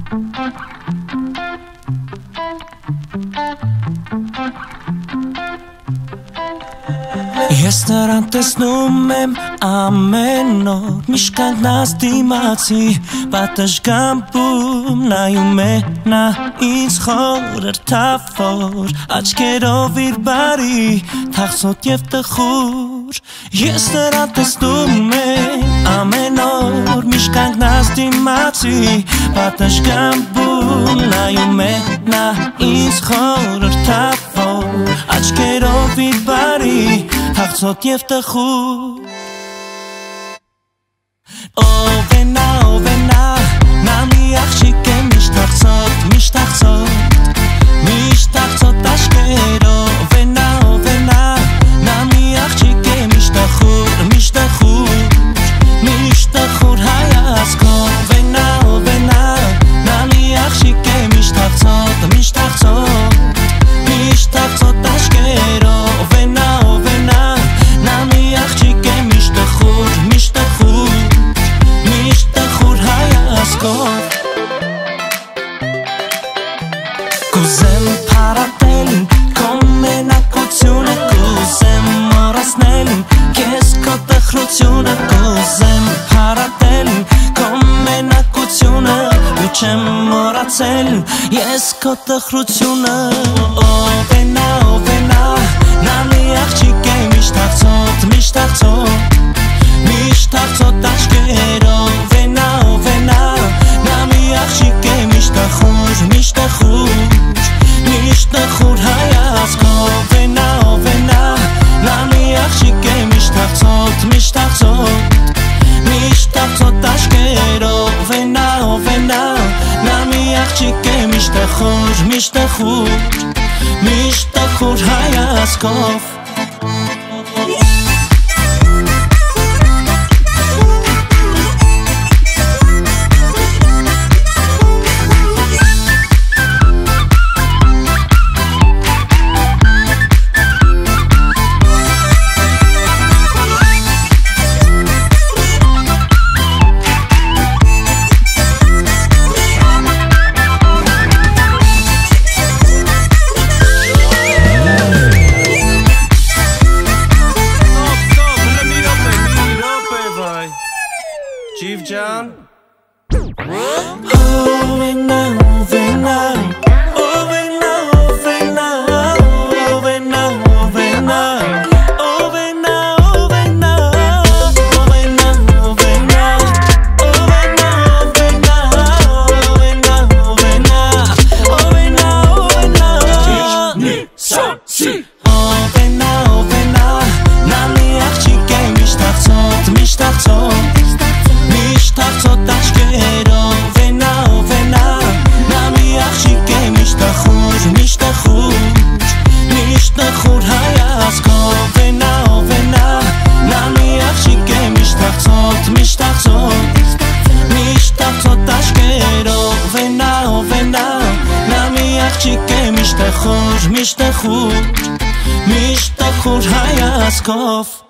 Ես նրան տեսնում եմ ամեն օր, միշտ կանգնած դիմացի պատշգամբում, նայում է նա ինձ խորհրդավոր աչքերով իր բարի, թախծոտ և տխուր։ Ես նրան տեսնում եմ ամեն օր, միշտ կանգնած դիմացի պատշգամբում, նայում է նա ինձ խորհրդավոր աչքերով իր բարի, թախծոտ և տխուր։ Ով է նա, նա մի աղջիկ է միշտ թախծոտ, միշտ թախծոտ աչքերով է նա, նա մի աղջիկ է միշտ տխուր հայացքով է նա, նա մի աղջիկ է միշտ թախծոտ, միշտ թախծոտ աչքերով է նա, նա մի աղջիկ է միշտ տխուր հայացքով։ Կուզեմ փարատել քո մենակությունը, կուզեմ մոռացնել քեզ քո տխրությունը, կուզեմ փարատել քո մենակությունը, ու չեմ մոռացել ես քո տխրությունը։ Ով է նա, նա մի աղջիկ է միշտ թախծոտ աչքերով է նա, նա մի աղջիկ է միշտ տխուր հայացքով է նա, նա մի աղջիկ է միշտ թախծոտ աչքերով է նա, նա մի աղջիկ է միշտ տխուր հայացքով։ Chief John. Միշտ տխուր հայացքով